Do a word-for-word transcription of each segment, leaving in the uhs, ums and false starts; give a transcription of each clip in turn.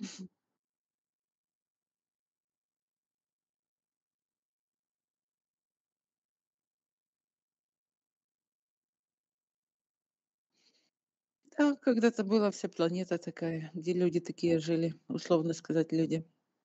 Да, когда-то была вся планета такая, где люди такие жили, условно сказать, люди.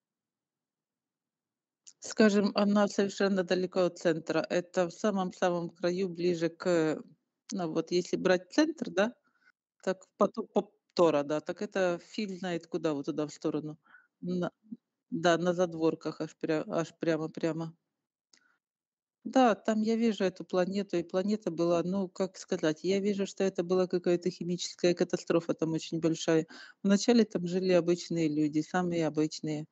Скажем, она совершенно далеко от центра. Это в самом-самом краю, ближе к, ну вот если брать центр, да, так потом по Тора, да, так это фиг знает куда, вот туда в сторону. На Да, на задворках аж пря аж прямо-прямо. Да, там я вижу эту планету, и планета была, ну, как сказать, я вижу, что это была какая-то химическая катастрофа там очень большая. Вначале там жили обычные люди, самые обычные.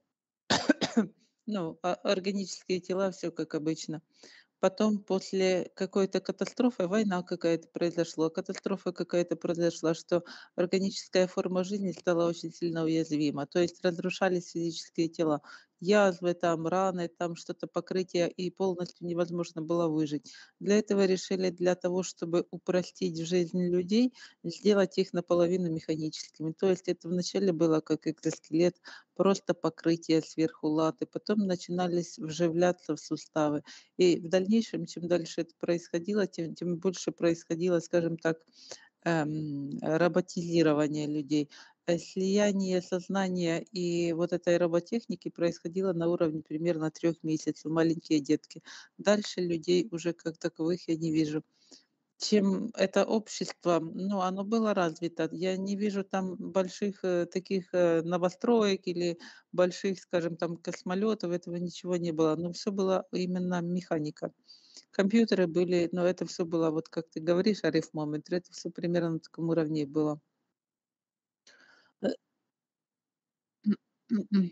Ну, а органические тела, все как обычно. Потом после какой-то катастрофы война какая-то произошла, катастрофа какая-то произошла, что органическая форма жизни стала очень сильно уязвима. То есть разрушались физические тела. Язвы, там, раны, там что-то покрытие, и полностью невозможно было выжить. Для этого решили, для того, чтобы упростить жизнь людей, сделать их наполовину механическими. То есть это вначале было как экзоскелет, просто покрытие сверху латы, потом начинались вживляться в суставы. И в дальнейшем, чем дальше это происходило, тем тем больше происходило, скажем так, эм, роботизирование людей. Э, слияние сознания и вот этой роботехники происходило на уровне примерно трех месяцев, маленькие детки. Дальше людей уже как таковых я не вижу. Чем это общество, ну, оно было развито. Я не вижу там больших, э, таких, э, новостроек или больших, скажем, там космолетов, этого ничего не было. Но все было именно механика. Компьютеры были, но это все было, вот как ты говоришь, арифмометр, это все примерно на таком уровне и было. Э, м.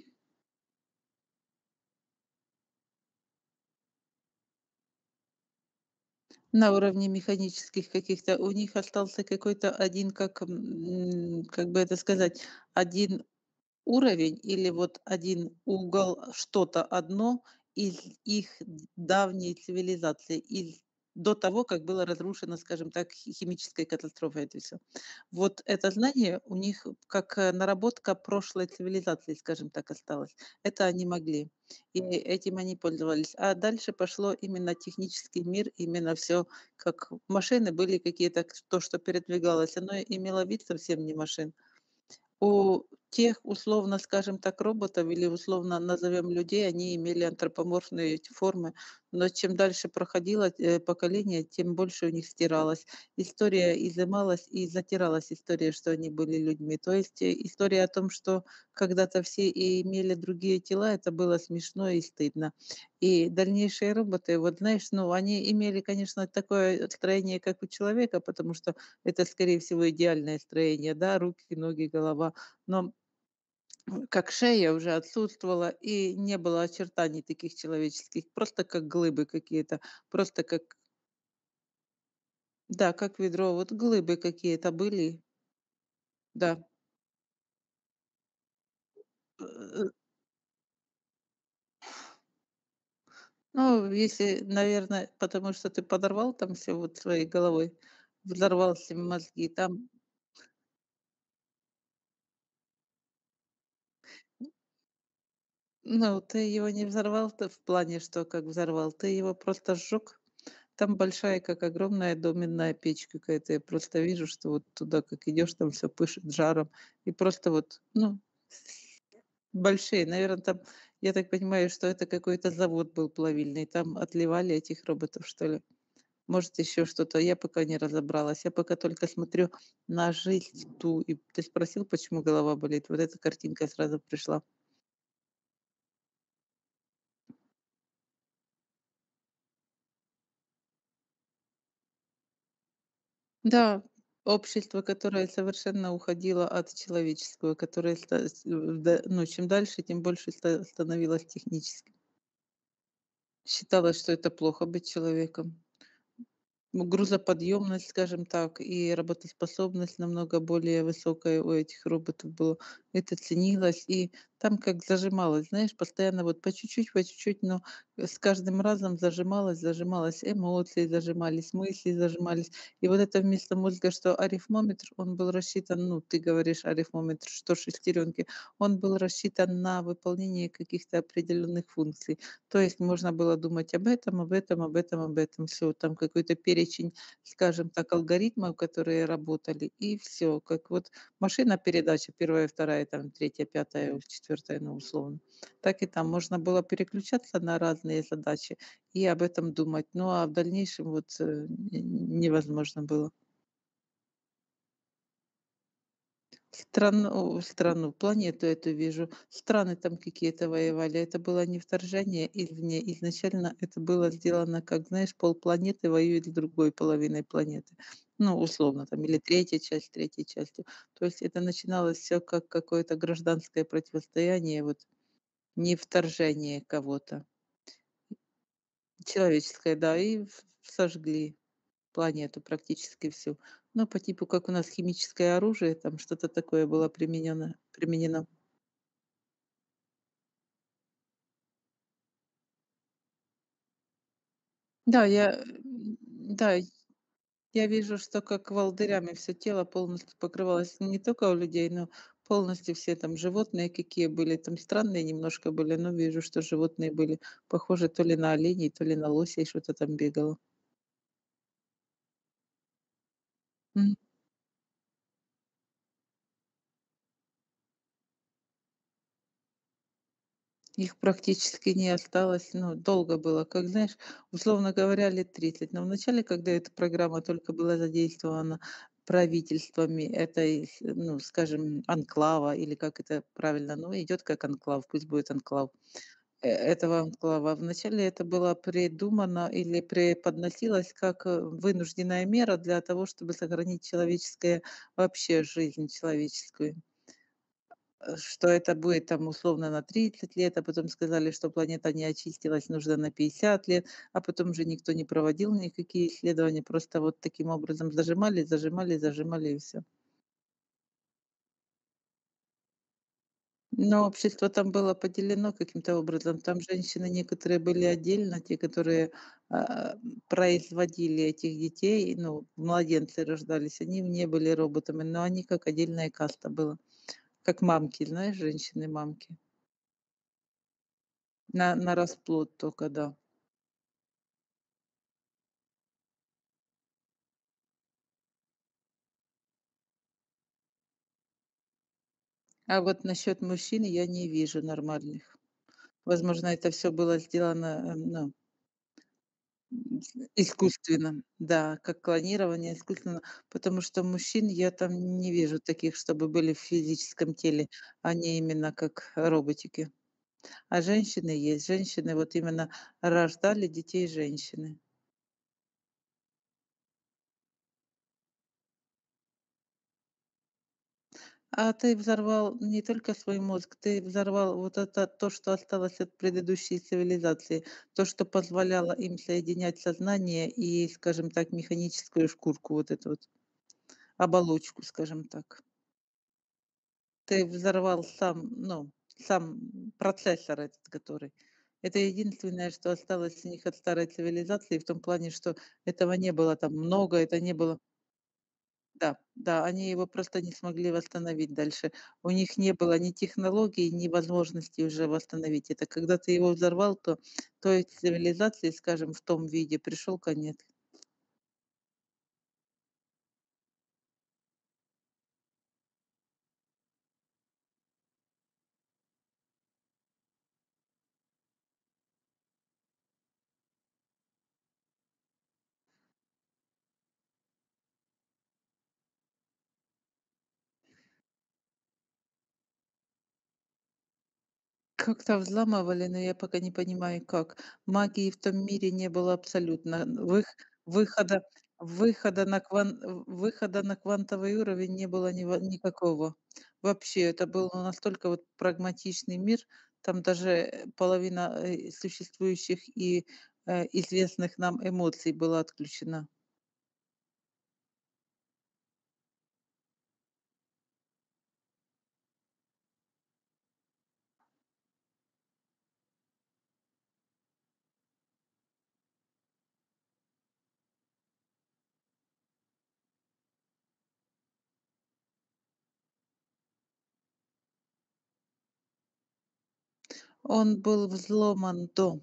На уровне механических каких-то у них остался какой-то один, как, м, как бы это сказать, один уровень или вот один угол, что-то одно из их давней цивилизации, из до того, как было разрушено, скажем так, хи химической катастрофой это всё. Вот это знание у них как, э, наработка прошлой цивилизации, скажем так, осталось. Это они могли, и этим они пользовались. А дальше пошло именно технический мир, именно все как машины были какие-то, к то, что передвигалось, оно имело вид совсем не машин. У тех, условно, скажем так, роботов или условно назовем людей, они имели антропоморфные эти формы, но чем дальше проходило, э, поколение, тем больше у них стиралось. История изымалась и затиралась история, что они были людьми. То есть, э, история о том, что когда-то все и имели другие тела, это было смешно и стыдно. И дальнейшие роботы, вот знаешь, ну, они имели, конечно, такое строение, как у человека, потому что это, скорее всего, идеальное строение, да, руки, ноги, голова. Но, м, как шея уже отсутствовала, и не было очертаний таких человеческих, просто как глыбы какие-то, просто как, да, как ведро, вот глыбы какие-то были, да. Э, ну, если, наверное, потому что ты подорвал там все вот своей головой, взорвал себе мозги, там, ну, ты его не взорвал-то в плане, что как взорвал, ты его просто сжег. Там большая, как огромная доменная печь какая-то. Я просто вижу, что вот туда, как идешь, там все пышет жаром. И просто вот, ну, большие. Наверное, там, я так понимаю, что это какой-то завод был плавильный. Там отливали этих роботов, что ли. Может, еще что-то. Я пока не разобралась. Я пока только смотрю на жизнь ту. И ты спросил, почему голова болит? Вот эта картинка сразу пришла. Да, общество, которое совершенно уходило от человеческого, которое ста с в да ну, чем дальше, тем больше ста становилось техническим. Считалось, что это плохо быть человеком. Ну, грузоподъемность, скажем так, и работоспособность намного более высокая у этих роботов была. Это ценилось. И там как зажималось, знаешь, постоянно вот по чуть-чуть, по чуть-чуть, но э, с каждым разом зажималось, зажималось, эмоции зажимались, мысли зажимались. И вот это вместо мозга, что арифмометр, он был рассчитан, ну, ты говоришь арифмометр, что шестеренки, он был рассчитан на выполнение каких-то определенных функций. То есть можно было думать об этом, об этом, об этом, об этом. Все, там какой-то перечень, скажем так, алгоритмов, которые работали, и все. Как вот машина передача первая, вторая, там третья, пятая, четвертая, ну, условно. Так и там можно было переключаться на разные задачи и об этом думать. Ну, а в дальнейшем вот, э, н невозможно было. Страну страну, планету эту вижу. Страны там какие-то воевали. Это было не вторжение извне. Изначально это было сделано, как, знаешь, полпланеты воюет с другой половиной планеты. Ну, условно, там, или третья часть третьей частью. То есть это начиналось все как какое-то гражданское противостояние, вот не вторжение кого-то. Человеческое, да, и в сожгли планету практически всю. Ну, по типу, как у нас химическое оружие, там что-то такое было применено применено. Да, я, м, да, я вижу, что как волдырями все тело полностью покрывалось. Не только у людей, но полностью все там животные какие были, там странные немножко были, но вижу, что животные были похожи то ли на оленей, то ли на лосей, что-то там бегало. М. Их практически не осталось, ну, долго было, как, знаешь, условно говоря, лет тридцать. Но вначале, когда эта программа только была задействована правительствами этой, с ну, скажем, анклава или как это правильно, ну, идет как анклав, пусть будет анклав, э, этого анклава. Вначале это было придумано или преподносилось как, э, вынужденная мера для того, чтобы сохранить человеческое вообще жизнь человеческую. Э, что это будет там условно на тридцать лет, а потом сказали, что планета не очистилась, нужно на пятьдесят лет, а потом же никто не проводил никакие исследования, просто вот таким образом зажимали, зажимали, зажимали и все. Но общество там было поделено каким-то образом. Там женщины некоторые были отдельно, те, которые, а, производили этих детей, ну, младенцы рождались, они не были роботами, но они как отдельная каста была, как мамки, знаешь, женщины-мамки. На на расплод только, да. А вот насчет мужчин я не вижу нормальных. Возможно, это все было сделано, э, ну, м, искусственно. Да, как клонирование искусственно, потому что мужчин я там не вижу таких, чтобы были в физическом теле, они именно как роботики. А женщины есть. Женщины вот именно рождали детей женщины. А ты взорвал не только свой мозг, ты взорвал вот это то, что осталось от предыдущей цивилизации, то, что позволяло им соединять сознание и, скажем так, механическую шкурку, вот эту вот оболочку, скажем так. Ты взорвал сам, ну, сам процессор этот, который. Это единственное, что осталось у них от старой цивилизации, в том плане, что этого не было там много, это не было. Да, да, они его просто не смогли восстановить дальше. У них не было ни технологий, ни возможности уже восстановить это. Когда ты его взорвал, то той цивилизации, скажем, в том виде пришел конец. Как-то взламывали, но я пока не понимаю, как. Магии в том мире не было абсолютно. Вых выхода выхода на кван выхода на квантовый уровень не было ни во никакого. Вообще, это был настолько вот прагматичный мир, там даже, э, половина, э, существующих и, э, известных нам эмоций была отключена. Он был взломан до.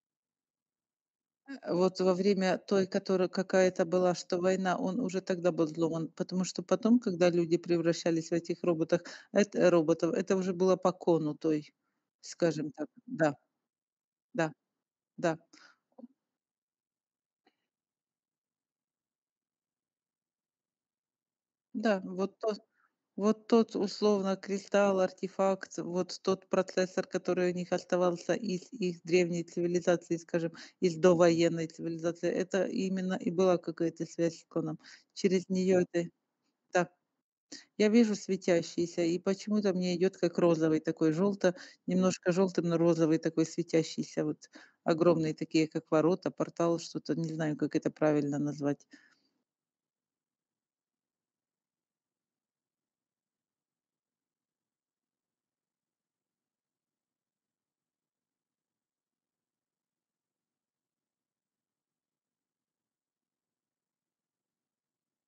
Э, вот во время той, которая какая-то была, что война, он уже тогда был взломан, потому что потом, когда люди превращались в этих роботах, это роботов, это уже было по кону той, скажем так. Да, да, да. Да, вот тот вот тот, условно, кристалл, артефакт, вот тот процессор, который у них оставался из их древней цивилизации, скажем, из довоенной цивилизации, это именно и была какая-то связь с коном. Через нее это да. Я вижу светящийся, и почему-то мне идет как розовый такой, желто немножко желтым, но розовый такой светящийся, вот огромные такие, как ворота, портал, что-то, не знаю, как это правильно назвать.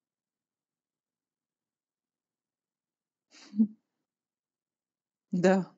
Да.